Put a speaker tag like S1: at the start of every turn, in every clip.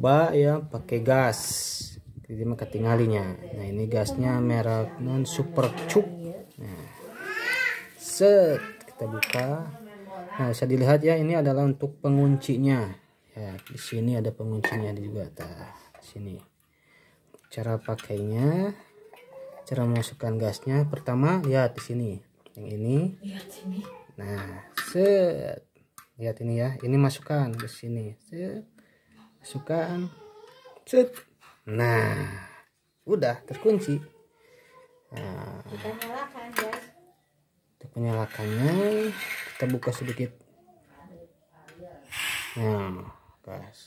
S1: Coba ya pakai gas. Jadi mah ketinggalinya. Nah, ini gasnya merek non super cup. Nah, set kita buka. Nah, bisa dilihat ya, ini adalah untuk penguncinya. Ya, di sini ada penguncinya juga. Nah, sini. Cara pakainya, cara memasukkan gasnya. Pertama, lihat di sini. Yang ini. Nah, set. Lihat ini ya. Ini masukkan ke sini. Set. Masukkan. Set. Nah, udah terkunci. Nah,
S2: kita nyalakan, guys.
S1: untuk menyalakannya kita buka sedikit. Nah, guys.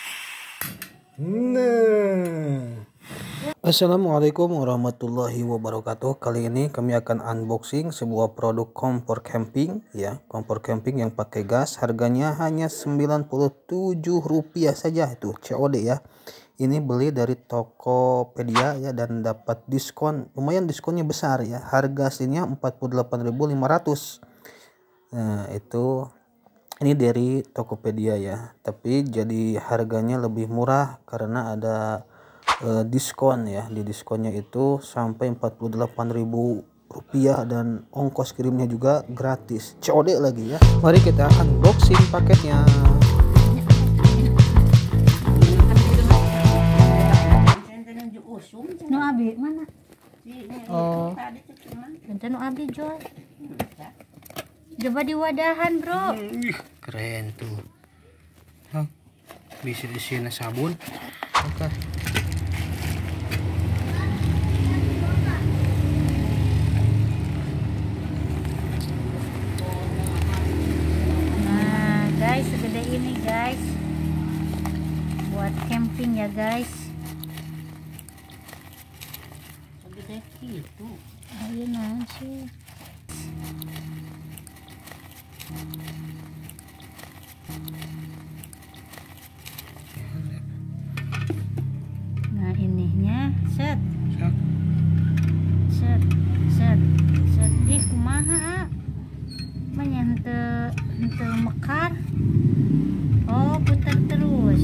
S1: Nah, assalamualaikum warahmatullahi wabarakatuh. Kali ini kami akan unboxing sebuah produk kompor camping ya, kompor camping yang pakai gas. Harganya hanya Rp97 saja, itu COD ya. Ini beli dari Tokopedia ya, dan dapat diskon, lumayan diskonnya besar ya. Harga aslinya 48.500. Nah, itu ini dari Tokopedia ya, tapi jadi harganya lebih murah karena ada diskon ya. Di diskonnya itu sampai Rp48.000 dan ongkos kirimnya juga gratis, COD lagi ya. Mari kita unboxing paketnya.
S2: Nu abi mana?
S1: Oh,
S2: Bentar nu abi jual. Coba di wadahan, bro.
S1: Keren tuh. Hah, bisa isinya sabun. Oke.
S2: Nah, guys, segede ini, guys. Buat camping ya, guys. Segede gitu. Ayo nasi. Nah, ininya set. Set, set, set. Ih, kumaha? Manya henteu mekar. Oh, putar terus.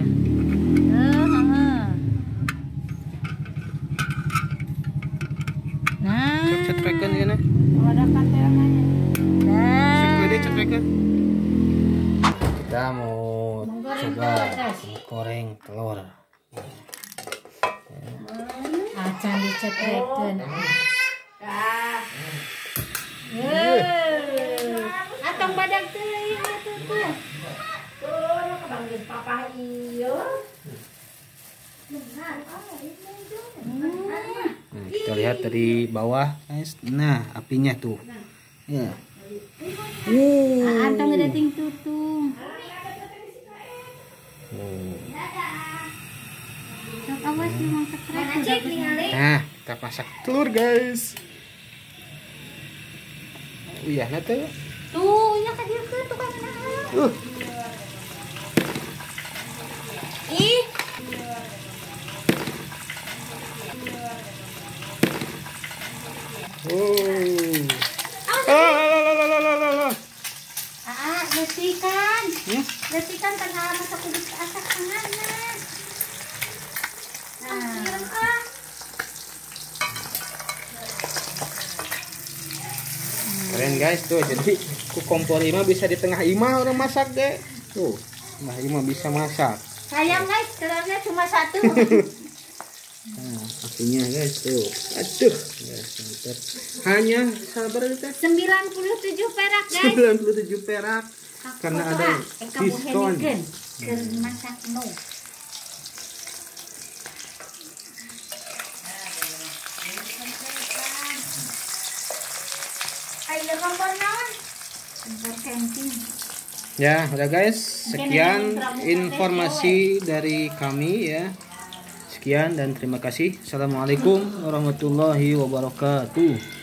S2: Nah,
S1: Cetrekan ini.
S2: ada kantelannya. Nah,
S1: Kita mau coba goreng telur.
S2: acan dicetrekeun. Atong badag teuing atuh tuh. Panggil papa ieu.
S1: Kita lihat dari bawah, guys. Nah, apinya tuh. Ya.
S2: Antong dating tutung. Awas lu mau cekrek.
S1: Nah, kita masak telur, guys. Iya, nanti.
S2: Tuh, nya ka dieu keun tukang naon. Ih. Letikan. Letikan tengah masak kudu asak tanganna. Nah.
S1: Keren, guys, tuh. Jadi ku kompor ima bisa di tengah ima orang masak deh. Tuh, tengah ima bisa masak.
S2: Sayang, guys, telurnya cuma satu.
S1: Nah, apinya, guys, tuh. Aduh, guys, mantap. Hanya sabar kita
S2: 97 perak, guys.
S1: 97 perak. Karena ada diskon.
S2: Masak no. Ayo kompor naon? Kompor camping.
S1: Ya, udah, guys. Sekian informasi dari kami ya. Sekian dan terima kasih. Assalamualaikum warahmatullahi wabarakatuh.